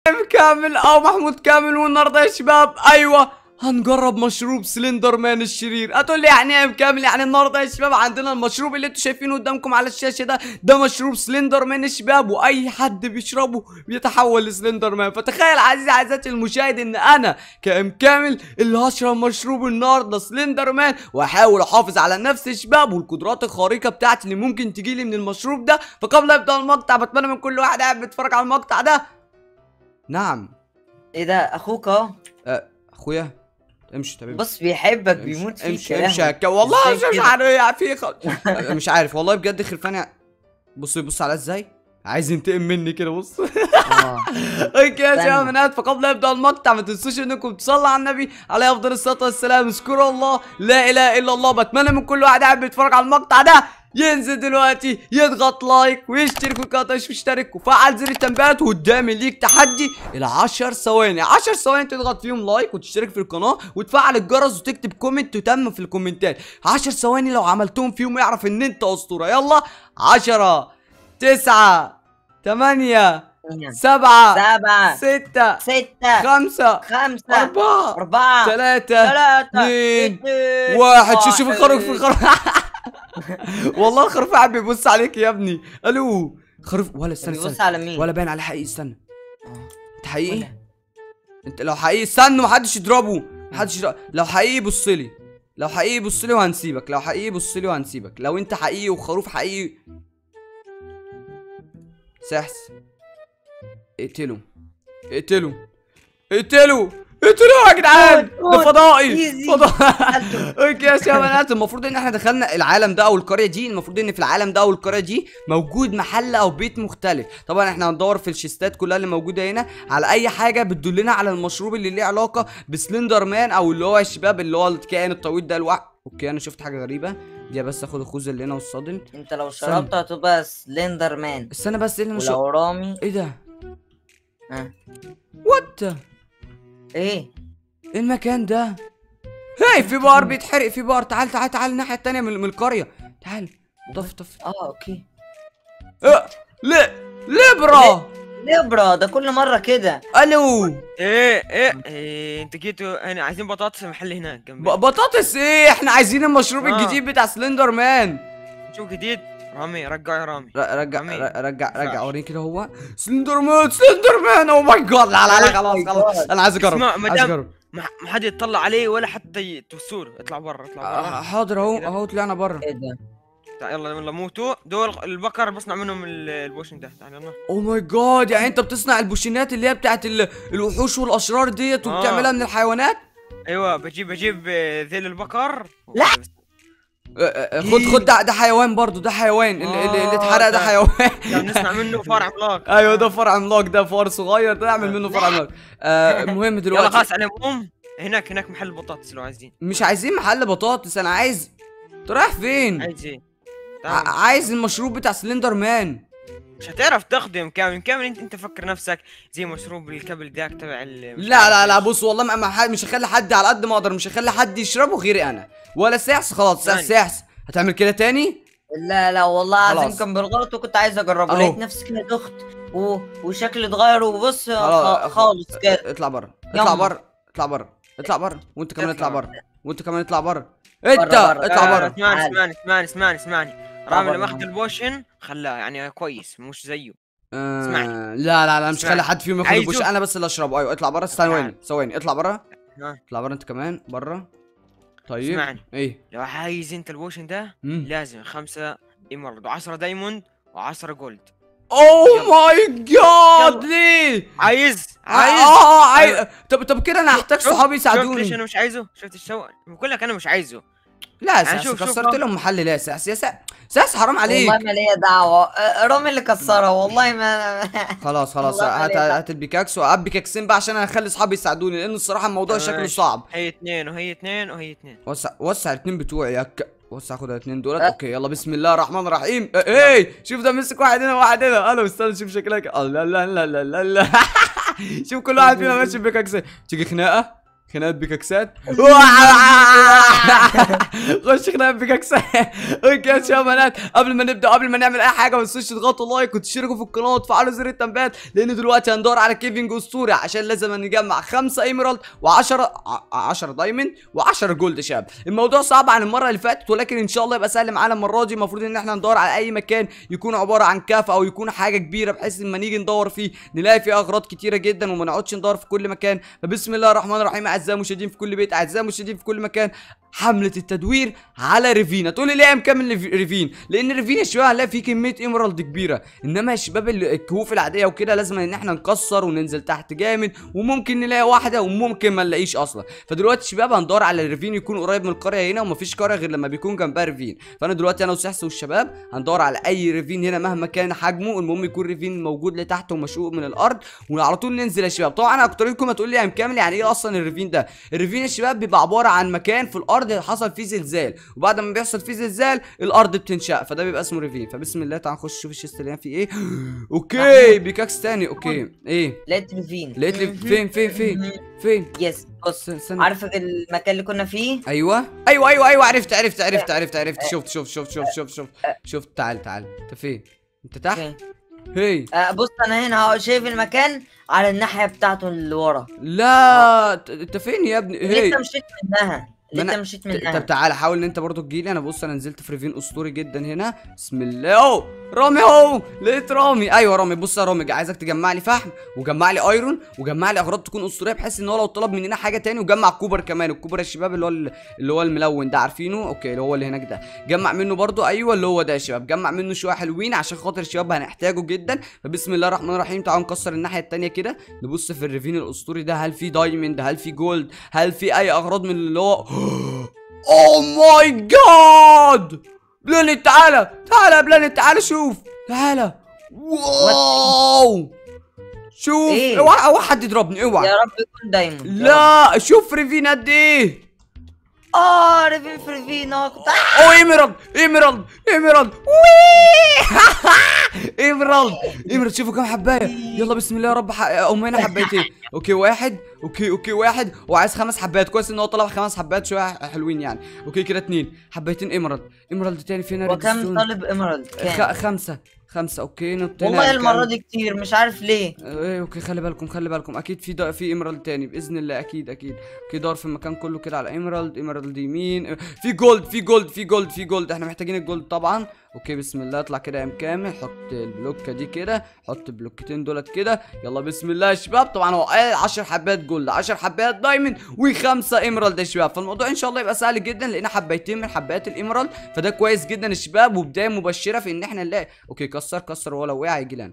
كامل او محمود كامل، والنهارده يا شباب ايوه هنجرب مشروب سلندر مان الشرير. هتقول لي يعني ايه يا كامل؟ يعني النهارده يا شباب عندنا المشروب اللي انتوا شايفينه قدامكم على الشاشه ده مشروب سلندر مان يا شباب، واي حد بيشربه بيتحول لسلندر مان. فتخيل عزيزي عزيزاتي المشاهد ان انا كامل اللي هشرب مشروب النهارده سلندر مان، واحاول احافظ على نفسي يا شباب والقدرات الخارقه بتاعتي اللي ممكن تجيلي من المشروب ده. فقبل ابدا المقطع بتمنى من كل واحد قاعد بيتفرج على المقطع ده. نعم. ايه ده اخوك اهو. اخويا امشي تمام. بص بيحبك بيموت فيك. امشي امشي والله مش عارف مش عارف والله بجد خرفان. بص على ازاي عايز ينتقم مني كده. بص اوكي يا شباب، فقبل لا يبدا المقطع ما تنسوش انكم تصلوا على النبي عليه افضل الصلاه والسلام. اذكروا الله لا اله الا الله. بتمنى من كل واحد قاعد بيتفرج على المقطع ده ينزل دلوقتي يضغط لايك ويشترك في القناه ويشترك وفعل زر التنبيهات. وقدامي ليك تحدي الى 10 ثواني، 10 ثواني تضغط فيهم لايك وتشترك في القناه وتفعل الجرس وتكتب كومنت وتم في الكومنتات. 10 ثواني لو عملتهم فيهم يعرف ان انت اسطوره. يلا 10 9 8 7 6 5 4 3 2 1. شوف الخروف في الخروف. والله الخروف قاعد بيبص عليك يا ابني. الو خروف ولا استنى بيبص على مين؟ ولا باين عليه حقيقي. استنى انت حقيقي؟ انت لو حقيقي استنى محدش يضربه، محدش يضربه. لو حقيقي بص لي، لو حقيقي بص لي وهنسيبك، لو حقيقي بص لي وهنسيبك. لو انت حقيقي وخروف حقيقي سحس اقتله اقتله اقتله اقتلوه يا جدعان. ده فضائي اوكي يا شباب، المفروض ان احنا دخلنا العالم ده او القريه دي. المفروض ان في العالم ده او القريه دي موجود محل او بيت مختلف. طبعا احنا هندور في الشيستات كلها اللي موجوده هنا على اي حاجه بتدلنا على المشروب اللي ليه علاقه بسلندر مان او اللي هو يا شباب اللي هو الكائن الطويل ده اوكي انا شفت حاجه غريبه دي، بس اخد الخوذه اللي هنا والصادم. انت لو شربت هتبقى سلندر مان. استنى بس ايه اللي ولو رامي ايه ده؟ وات ايه المكان ده؟ هاي في بار بيتحرق، في بار. تعال الناحية التانية من القرية. تعال طف اوكي. لا ليبرا ده كل مرة كده. الو ايه انت جيتوا هنا عايزين بطاطس المحل هناك جنبي. بطاطس ايه؟ احنا عايزين المشروب الجديد بتاع سلندر مان. شو جديد؟ رامي رجع يا رامي. رجع اوريني كده. هو سلندر مان او ماي جاد. لا خلاص انا عايز اجرب. ما حد يطلع عليه ولا حتى توسور. اطلع برا حاضر اهو طلعنا برا. ايه ده؟ يلا موتوا دول البقر بصنع منهم البوشن ده. تعال يلا. او ماي جاد، يعني انت بتصنع البوشينات اللي هي بتاعت الوحوش والاشرار ديت وبتعملها من الحيوانات؟ ايوه بجيب ذيل البقر. لا خد ده حيوان برضو. ده حيوان اللي اتحرق. ده حيوان نصنع منه فرع عملاق. ايوه ده فرع عملاق. ده فار صغير ده نعمل منه فرع عملاق. المهم دلوقتي يلا خلاص انا بقوم. هناك محل بطاطس لو عايزين. مش عايزين محل بطاطس، انا عايز. انت رايح فين؟ عايز ايه؟ عايز المشروب بتاع سلندر مان. مش هتعرف تاخده يا كامل. انت فكر نفسك زي مشروب الكبل داك تبع لا بص والله مش هخلي حد على قد ما اقدر، مش هخلي حد يشربه غيري انا ولا سحس. خلاص سحس هتعمل كده تاني؟ لا والله العظيم كان بالغلط وكنت عايز اجربه. لقيت نفسي كده دخت وشكلي اتغير وبص خالص كده. اطلع بره وانت كمان اطلع بره اطلع بره. اسمعني رامي لما اخذ البوشن خلاه يعني كويس مش زيه. اسمعني. لا مش خلي حد فيهم ياخد البوشن، انا بس اللي اشربه. ايوه اطلع بره. ثواني اطلع بره. انت كمان بره. طيب اسمعني. ايه لو عايز انت البوشن ده لازم 5 ايمرالد و10 دايموند و10 جولد. اوه ماي جاد. ليه عايز طب كده انا هحتاج صحابي يساعدوني. شفت ليش انا مش عايزه؟ شفت الشوق بقول لك انا مش عايزه. لا سحس كسرت لهم محل. لا سحس حرام عليك. والله ما ليا دعوه. رامي اللي كسرها والله ما. خلاص هات البيكاكس وابيكاكسين بقى عشان انا اخلي اصحابي يساعدوني، لان الصراحه الموضوع شكله صعب. هي 2 وهي 2 وسع الاثنين بتوعي خد الاثنين دولت. اوكي يلا بسم الله الرحمن الرحيم. ايه شوف ده مسك واحد هنا وواحد هنا. انا استنى شوف شكلك. لا شوف كل واحد فينا ماشي بيكاكسين. تيجي خناقه خناقات بكاكسات. خش خناقات بكاكسات. اوكي يا شباب قبل ما نبدا، قبل ما نعمل اي حاجه، ما تنسوش تضغطوا لايك وتشتركوا في القناه وتفعلوا زر التنبيهات، لان دلوقتي هندور على كيفنج اسطوري، عشان لازم نجمع 5 ايميرالد و10 دايموند و10 جولد. شباب الموضوع صعب عن المره اللي فاتت، ولكن ان شاء الله يبقى سهل معانا المره دي. المفروض ان احنا ندور على اي مكان يكون عباره عن كهف او يكون حاجه كبيره، بحيث لما نيجي ندور فيه نلاقي فيه اغراض كتيره جدا وما نقعدش ندور في كل مكان. فبسم الله الرحمن الرحيم. اعزائي المشاهدين في كل بيت، اعزائي المشاهدين في كل مكان، حمله التدوير على ريفين. تقول لي ليه يا مكمل ريفين؟ لان ريفين يا شباب هنلاقي فيه كميه ايمرالد كبيره، انما يا شباب الكهوف العاديه وكده لازم ان احنا نكسر وننزل تحت جامد، وممكن نلاقي واحده وممكن ما نلاقيش اصلا. فدلوقتي يا شباب هندور على ريفين يكون قريب من القريه هنا، ومفيش قريه غير لما بيكون جنبها ريفين. فانا دلوقتي انا وسحس والشباب هندور على اي ريفين هنا مهما كان حجمه، المهم يكون ريفين موجود لتحت ومشقوق من الارض، وعلى طول ننزل يا شباب. طبعا اكتركم هتقول لي يا مكمل يعني ايه اصلا الريفين ده؟ الريفين يا شباب بيبقى عباره عن مكان في الارض حصل فيه زلزال، وبعد ما بيحصل فيه زلزال الارض بتنشق، فده بيبقى اسمه ريفين. فبسم الله تعال نخش نشوف الشيست اللي فيه ايه. اوكي بيكاكس تاني. اوكي ايه؟ لقيت ريفين. لقيت لي فين؟ يس بص، عارف المكان اللي كنا فيه؟ ايوه عرفت. شفت تعال انت فين؟ انت تحت؟ هي بص انا هنا شايف المكان على الناحيه بتاعته اللي ورا. لا انت فين يا ابني؟ هي لسه مشيت منها. طب تعالى حاول ان انت برضو تجيلي. انا بص انا نزلت في ريفين اسطوري جدا هنا. بسم الله. اهو رامي، اهو لقيت رامي. ايوه رامي، بص يا رامي عايزك تجمع لي فحم وجمع لي ايرون وجمع لي اغراض تكون اسطوريه، بحيث ان هو لو طلب مننا حاجه تاني، وجمع كوبر كمان. الكوبر يا شباب اللي هو الملون ده، عارفينه؟ اوكي اللي هو اللي هناك ده، جمع منه برضو. ايوه اللي هو ده يا شباب، جمع منه شويه حلوين عشان خاطر الشباب هنحتاجه جدا. فبسم الله الرحمن الرحيم. تعالوا نكسر الناحيه الثانيه كده، نبص في الريفين الاسطوري ده، هل في دايموند؟ هل في جولد؟ هل في اي اغراض من اللي هو اوه ماي جاد بلانيت؟ تعالى يا بلانيت، تعالى شوف، تعالى. واو شوف. إيه؟ اوعى حد يضربني، اوعى يا رب يكون دايموند. لا شوف ريفين قد ايه. ريفين ايميرالد ايميرالد. شوفوا كام حبايه. يلا بسم الله يا رب. هنا حبايتين. اوكي واحد. اوكي واحد، وعايز 5 حبات. كويس ان هو طلب 5 حبات، شويه حلوين يعني. اوكي كده 2 حبايتين ايميرالد تاني. فين وكم طالب ايميرالد؟ 5. اوكي نط والله المره دي كتير مش عارف ليه. اوكي خلي بالكم اكيد في ايميرالد تاني باذن الله، اكيد. اوكي دور في المكان كله كده على ايميرالد يمين. في جولد. احنا محتاجين الجولد طبعا. اوكي بسم الله. اطلع كده يا مكامل، حط البلوكه دي كده، حط البلوكتين دولت كده. يلا بسم الله يا شباب. طبعا هو قال 10 حبات جولد، 10 حبات دايموند، و5 ايميرالد يا شباب. فالموضوع ان شاء الله يبقى سهل جدا، لقينا حبايتين من حبات الايميرالد، فده كويس جدا يا شباب، وبدايه مبشره في ان احنا نلاقي. اوكي كسر وهو لو وقع يجي لنا.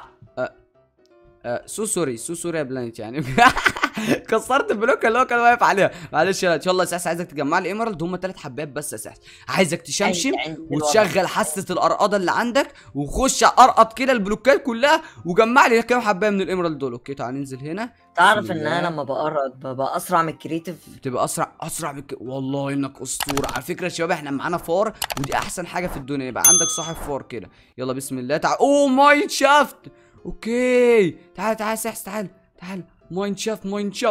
سو سوري يا بلانيت يعني. كسرت البلوكه اللي هو كان واقف عليها. معلش ان شاء الله يا سحس، عايزك تجمع لي ايميرالد. هم 3 حبات بس يا سحس. عايزك تشمشم وتشغل حاسه القرقضه اللي عندك، وخش ارقط كده البلوكات كلها، وجمع لي كام حبايه من الايميرالد دول. اوكي تعال ننزل هنا. تعرف ان انا لما بقرط ببقى اسرع من الكريتيف؟ بتبقى اسرع من والله انك اسطوره على فكره يا شباب. احنا معانا فار، ودي احسن حاجه في الدنيا، يبقى عندك صاحب فار كده. يلا بسم الله. تعال. اوه ماين شافت. اوكي تعال سحس، تعال ماين شافت.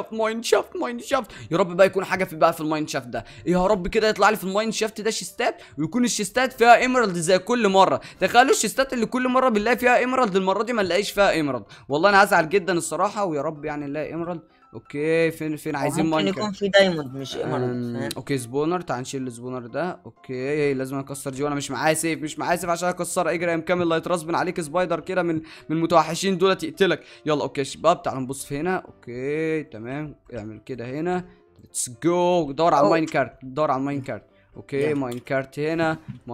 يا رب بقى يكون حاجه في الماين شافت ده. يا رب كده يطلع لي في الماين شافت ده شيستات، ويكون الشيستات فيها ايميرالد زي كل مره. تخيلوا الشيستات اللي كل مره بنلاقي فيها ايميرالد، المره دي ما نلاقيش فيها ايميرالد. والله انا هزعل جدا الصراحه، ويا رب يعني نلاقي ايميرالد. اوكي فين عايزين ممكن يكون في دايموند مش ايميرالد. اوكي سبونر. تعال نشيل السبونر ده. اوكي لازم اكسر دي، وانا مش معايا سيف عشان اكسر. اجري يا مكمل، الله يترسبن عليك سبايدر كده من المتوحشين دول يقتلك. يلا اوكي يا شباب تعالوا نبص في هنا. اوكي تمام، اعمل كده هنا. ليتس جو. دور على الماين كارت. اوكي ماين كارت هنا.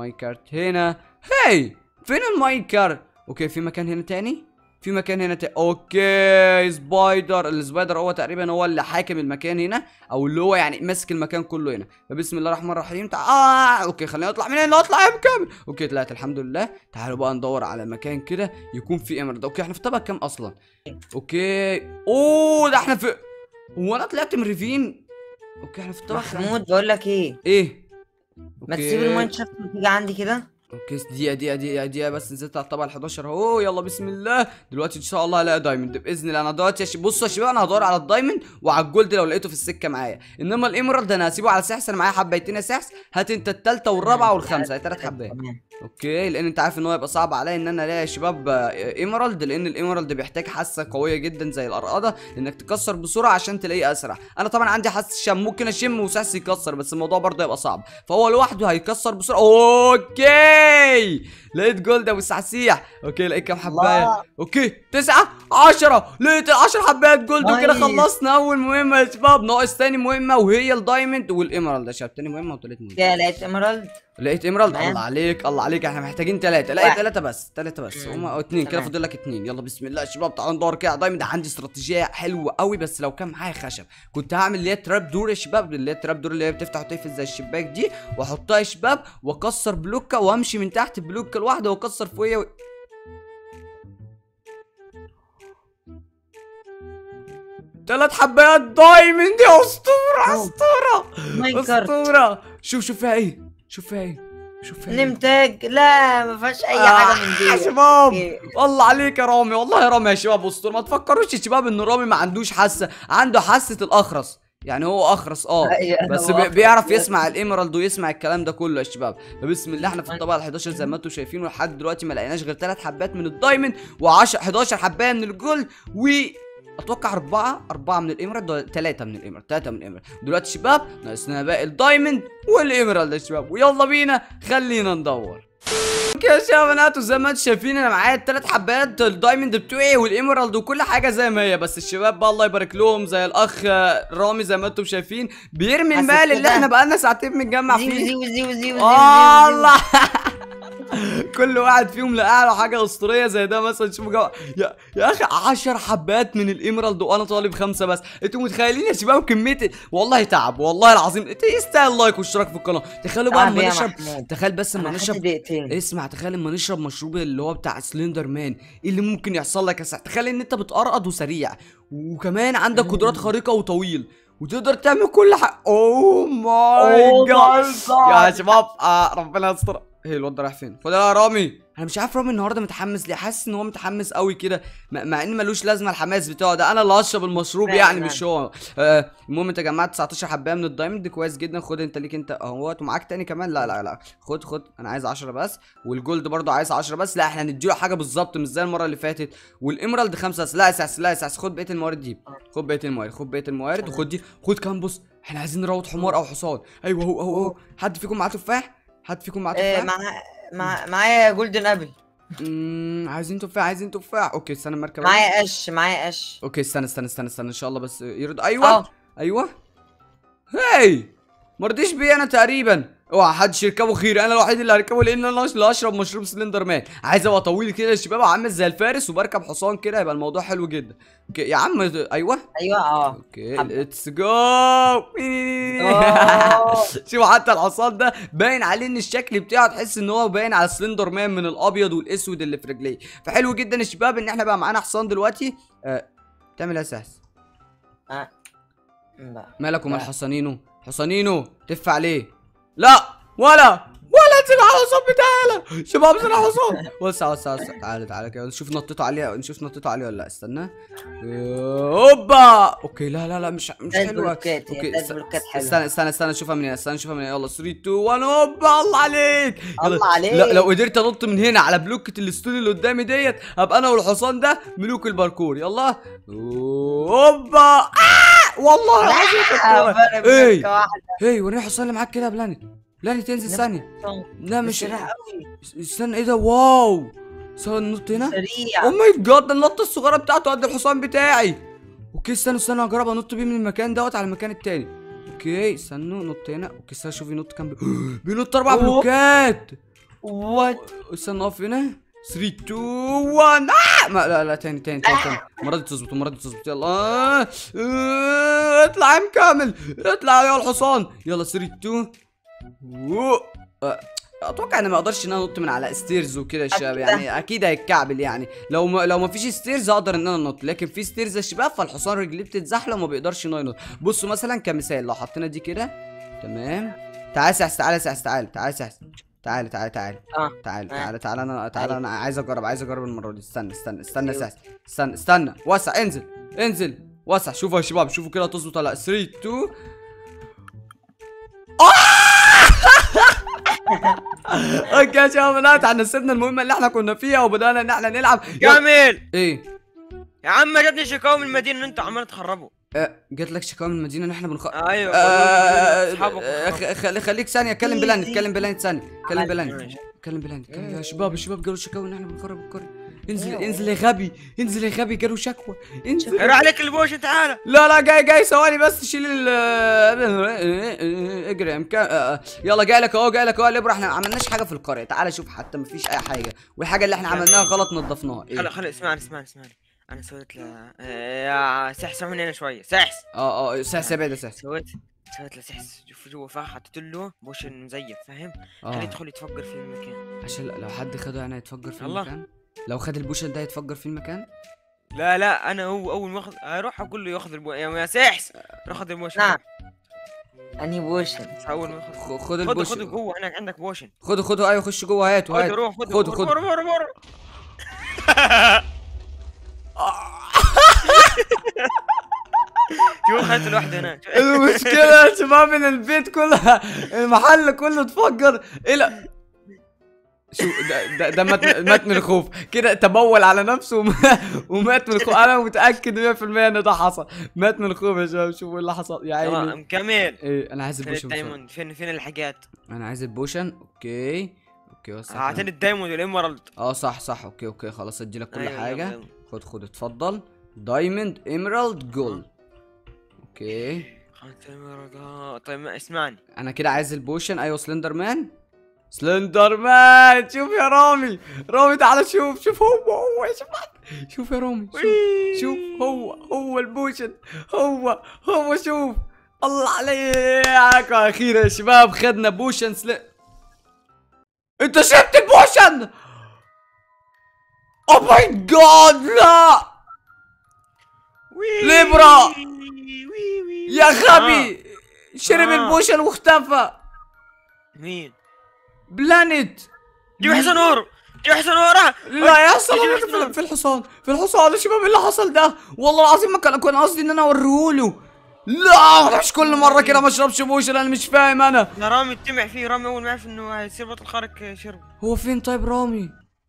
هي فين الماين كارت؟ اوكي في مكان هنا تاني. اوكي السبايدر هو تقريبا هو اللي حاكم المكان هنا، او اللي هو يعني ماسك المكان كله هنا. فبسم الله الرحمن الرحيم. اوكي خلينا نطلع من هنا. اطلع يا مكمل. اوكي طلعت الحمد لله. تعالوا بقى ندور على مكان كده يكون فيه ايميرالد. اوكي احنا في طبق كام اصلا؟ اوكي ده احنا في. هو انا طلعت من ريفين؟ اوكي احنا في طبق محمود بقول لك ايه؟ ايه؟ ما تسيب الماين شافت وتيجي عندي كده. اوكي دقيقة بس نزلت على الطبقة ال11 اهو. يلا بسم الله. دلوقتي ان شاء الله هلاقي دايموند باذن الله. انا دلوقتي بصوا يا شباب انا هدور على الدايموند وعلى الجولد لو لقيته في السكة معايا، انما الايمرالد انا هسيبه على سحس. انا معايا حبايتين يا سحس، هات انت التالتة والرابعة والخامسة، هي 3 حبات. اوكي لان انت عارف ان هو هيبقى صعب عليا ان انا الاقي يا شباب ايمرالد، لان الايمرالد بيحتاج حاسة قوية جدا زي الارقدة انك تكسر بسرعة عشان تلاقيه اسرع. انا طبعا عندي حاسة شم، ممكن اشم وسحس يكسر، بس الموضوع برضه هيبقى صعب، فهو لوحده هيكسر بسرعة. اوكي لقيت جولد ابو السحسيح. اوكي لقيت كام حبايه؟ اوكي 9 10. لقيت 10 حبايات جولد وكده خلصنا اول مهمه يا شباب. ناقص تاني مهمه وهي الدايموند والايمرالد يا شباب. تاني مهمه وتالت مهمه. يا لقيت ايمرالد. لقيت ايمرالد. الله عليك الله عليك. احنا محتاجين 3. لقيت 3 بس. 3 بس هما 2 كده، فاضل لك 2. يلا بسم الله يا شباب تعالوا ندور كده على دايموند. عندي استراتيجيه حلوه قوي، بس لو كان معايا خشب كنت هعمل اللي هي تراب دور يا شباب، اللي هي تراب دور اللي هي بتفتح وتقفل زي الشباك دي، واحطها يا شباب واكسر بلوكه وامشي من تحت بلوكه الواحده واكسر فوقيها 3 حبايات دايموند يا اسطوره اسطوره. شوف فيها ايه، شوف فيها ايه. نمتاج. لا ما فيهاش اي حاجه من دي يا شباب. والله عليك يا رامي، والله يا رامي يا شباب اسطوره. ما تفكروش يا شباب ان رامي ما عندوش حاسه، عنده حاسه الاخرس، يعني هو اخرس بس بيعرف يسمع الايمرالد ويسمع الكلام ده كله يا شباب. فبسم الله احنا في الطبقه ال11 زي ما انتم شايفين، ولحد دلوقتي ما لقيناش غير 3 حبات من الدايموند و10 11 حبايه من الجولد، و اتوقع 4 من الايمرالد، 3 من الايمرالد. دلوقتي شباب ناقصنا باقي الدايموند والايمرالد يا شباب، ويلا بينا خلينا ندور. اوكي يا شباب زي ما انتم شايفين انا معايا ال3 حبات الدايموند بتوعي والايمرالد وكل حاجه زي ما هي، بس الشباب بقى الله يبارك لهم زي الاخ رامي زي ما انتم شايفين بيرمي المال اللي احنا بقالنا ساعتين بنجمع فيه. الله كل واحد فيهم لقى له حاجه اسطوريه زي ده مثلا. شوفوا يا اخي 10 حبات من الايمرالد وانا طالب 5 بس. انتوا متخيلين يا شباب كميه؟ والله تعب والله العظيم. يستاهل لايك واشتراك في القناه. تخيلوا بقى اما نشرب، تخيل بس اما نشرب، اسمع تخيل اما نشرب مشروب اللي هو بتاع سلندر مان، ايه اللي ممكن يحصل لك يا سعد؟ تخيل ان انت بتقرقض وسريع وكمان عندك قدرات خارقه وطويل وتقدر تعمل كل حاجه. اوه ماي جاد يا شباب ربنا يستر. ايه الواد ده رايح فين؟ خد يا رامي. انا مش عارف رامي النهارده متحمس ليه، حاسس ان هو متحمس قوي كده، مع ان ملوش لازمه الحماس بتاعه ده. انا اللي هشرب المشروب يعني مش هو. المهم انت جمعت 19 حبايه من الدايموند كويس جدا. خد انت ليك انت اهوت، ومعاك تاني كمان. لا خد انا عايز 10 بس، والجولد برضو عايز 10 بس. لا احنا هنديله حاجه بالظبط مش زي المره اللي فاتت. والايمرالد 5 بس. لا يا ساس خد بقيه الموارد دي، خد بقيه الموارد وخد دي. خد كمان. بص احنا عايزين نروض حمار او حصان. ايوه اهو. حد فيكم معاه تفاح؟ معايا جولدن ابل. عايزين تفاح. اوكي استنى المركب. معايا قش. اوكي استنى ان شاء الله بس يرد. ايوه هاي مرضيش بيه انا تقريبا. اوعى حدش يركبه خير، انا الوحيد اللي هركبه لان انا اللي هشرب مشروب سلندر مان. عايز ابقى طويل كده يا شباب وعامل زي الفارس وبركب حصان كده، يبقى الموضوع حلو جدا. اوكي يا عم. ايوه اوكي ليتس جو. شوفوا حتى الحصان ده باين عليه ان الشكل بتاعه تحس ان هو باين على سلندر مان من الابيض والاسود اللي في رجليه. فحلو جدا يا شباب ان احنا بقى معانا حصان دلوقتي. تعمل ايه يا ساس؟ مالك ومال حصانينو تف عليه؟ لا ولا انزل على الحصان بتاعي. شباب انزل على الحصان. وسع تعالى كده نشوف نطيته عليه ولا لا. استنى. اوبا. اوكي لا مش حلوه. اوكي استنى نشوفها من هنا. يلا 3 2 1 اوبا. الله عليك. لا لو قدرت انط من هنا على بلوكه الستون اللي قدامي ديت هبقى انا والحصان ده ملوك الباركور. يلا اوبا. والله العظيم. ايه وريني الحصان اللي معاك كده يا بلانت تنزل ثانية. لا مش استنى. ايه ده؟ واو. استنى ننط هنا. او ماي جاد النطة الصغيرة بتاعته قد الحصان بتاعي. اوكي استنى اجرب انط بيه من المكان دوت على المكان التاني. اوكي استنوا نط هنا. اوكي استنى شوف ينط كام بينط 4 بلوكات. وات. استنى اقف هنا. 3 2 1 لا تاني المرة دي تظبط. يلا اطلع يا مكمل. اطلع يا الحصان. يلا 3 2. اتوقع ان ما اقدرش ان انا انط من على ستيرز وكده يا شباب، يعني اكيد هيتكعبل. يعني لو ما فيش ستيرز اقدر ان انا انط، لكن في ستيرز يا شباب فالحصان رجليه بتتزحلق وما بيقدرش انه ينط. بصوا مثلا كمثال لو حطينا دي كده تمام. تعالى سحس. تعالى تعالى تعالى تعالى تعالى تعالى انا عايز اجرب المره دي. استنى يا ساس، استنى وسع، انزل وسع. شوفوا يا شباب، شوفوا كده تظبط ولا 3 2 اوكي يا شباب، احنا سيبنا المهمه اللي احنا كنا فيها وبدانا ان احنا نلعب. كامل ايه يا عم، جاتني شكاوى من المدينه ان انتوا عمالين تخربوا. جات لك شكاوى من المدينه ان احنا ايوه خليك ثانيه، كلم بلانت ثانيه، كلم بلانت يا شباب. الشباب قالوا شكاوى ان احنا بنخرب القريه. انزل يا غبي قالوا شكوى. انزل راح عليك البوشن، تعالى. لا جاي ثواني بس، شيل اجري يلا جاي لك اهو الابره. احنا ما عملناش حاجه في القريه، تعالى شوف، حتى ما فيش اي حاجه، والحاجه اللي احنا عملناها غلط نضفناها. خلي اسمعني انا سويت له يا سحس من هنا شويه. سحس سحس ابعد يا سحس. سويت له سحس جوا فخ، حطيت له بوشن مزيف، فاهم؟ خليه يدخل يتفجر في المكان، عشان لو حد خده يعني يتفجر في المكان. لو خد البوشن ده يتفجر في المكان. لا انا هو اول ما اروح اقول له ياخذ البوشن يا سحس، خذ البوشن. نعم اني بوشن. اول ما خد البوشن. خده جوه، هناك عندك بوشن. خده ايوه، خش جوه، هات روح خده. شوف خدت الواحدة هناك. المشكلة يا شباب ان البيت كله، المحل كله اتفجر. ايه لا شو ده مات من الخوف كده، تبول على نفسه ومات من الخوف. انا متأكد 100% ان ده حصل، مات من الخوف يا شباب. شوفوا اللي حصل يا عيني. كمل. ايه انا عايز البوشن. الدايموند فين الحاجات؟ انا عايز البوشن. اوكي وسع. اعطيني الدايموند والإيمرالد. صح اوكي خلاص، ادي لك كل حاجة. خد اتفضل. دايموند، ايمرالد، جولد. اوكي طيب اسمعني، انا كده عايز البوشن. ايوه سلندر مان. شوف يا رامي تعالى شوف هو يا شباب. شوف يا رامي، شوف هو البوشن، هو شوف. الله عليك، اخيرا يا شباب خدنا بوشن. انت شفت البوشن؟ او ماي جاد، لا ليبرا يا غبي، شرب البوشن واختفى. مين؟ بلانت. جيب حسن ورا. لا يا حسن، في الحصان يا شباب. ايه اللي حصل ده؟ والله العظيم ما كان قصدي ان انا اوريهوله. لا مش كل مره كده ما اشربش بوشن، انا مش فاهم. انا يا رامي اتمع فيه، رامي اول ما يعرف انه هيصير بطل خارق شرب. هو فين طيب رامي؟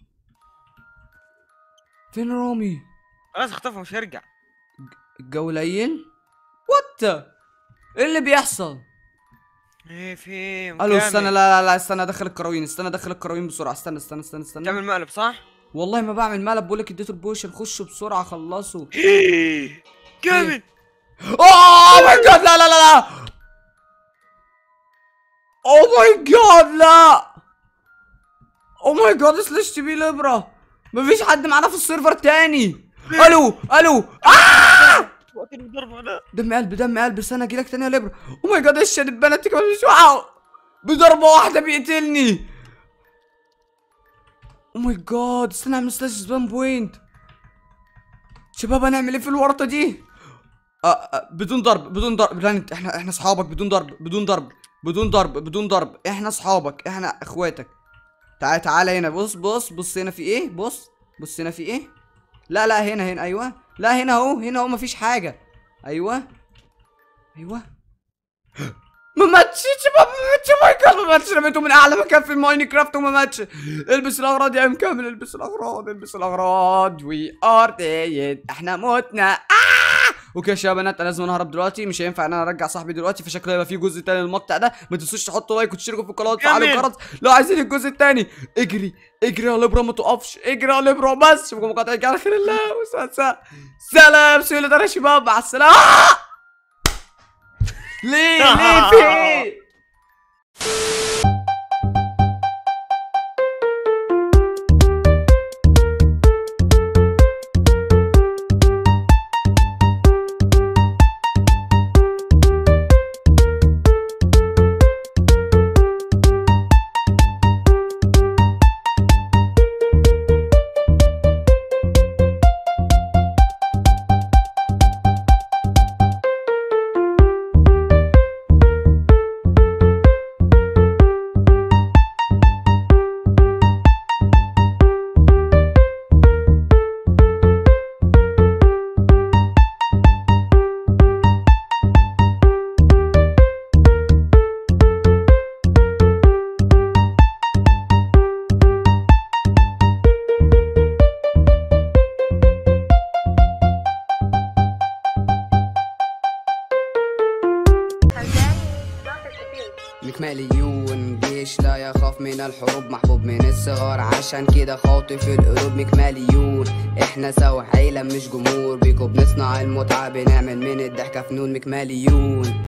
فين رامي؟ خلاص اختفى، مش هيرجع. الجو ليل. وات ايه اللي بيحصل؟ ايه في الو استنى، لا استنى ادخل الكراوين بسرعه. استنى تعمل مقلب صح؟ والله ما بعمل مقلب، بقول لك اديته البوشن. خشوا بسرعه خلصوا. جامد. اوه ماي جاد، لا اوه ماي جاد، لا اوه ماي جاد، سلاش تي بي ليبرا. مفيش حد معانا في السيرفر تاني. الو دم قلب. استنى اجيلك تاني يا ليبرا. اوه ماي جاد، ايش البنات كمان مش واو، بضربه واحده بيقتلني. اوه ماي جاد، استنى اعمل سلاش سبام بوينت. شباب هنعمل ايه في الورطه دي؟ بدون ضرب بلانت. احنا اصحابك. بدون ضرب احنا اصحابك، احنا اخواتك. تعالى هنا. بص هنا في ايه. بص هنا في ايه. لا هنا ايوه. لا هنا اهو مفيش حاجه. ايوه ما ماتش شباب، ماي جاد ما ماتش. رميته من اعلى مكان في ماينكرافت وما ماتش. البس الاغراض يا ام كامل، البس الاغراض. وي ار ديد، احنا متنا. اوكي يا شباب انا لازم انهرب دلوقتي، مش هينفع ان انا ارجع صاحبي دلوقتي، فشكله هيبقى في جزء تاني للمقطع ده. ما تنسوش تحطوا لايك وتشتركوا في القناه وتفعلوا الجرس لو عايزين الجزء التاني. اجري يا ليبرا، ما تقفش، اجري يا ليبرا. بس شوفكم مقاطع على خير الله. سلام سهولة يا شباب، مع السلامه. ليه في مكماليون، جيش لا يخاف من الحروب، محبوب من الصغار عشان كده خاطف القلوب. مكماليون، احنا سوا عيلة مش جمهور، بيكو بنصنع المتعة، بنعمل من الضحكة فنون. مكماليون.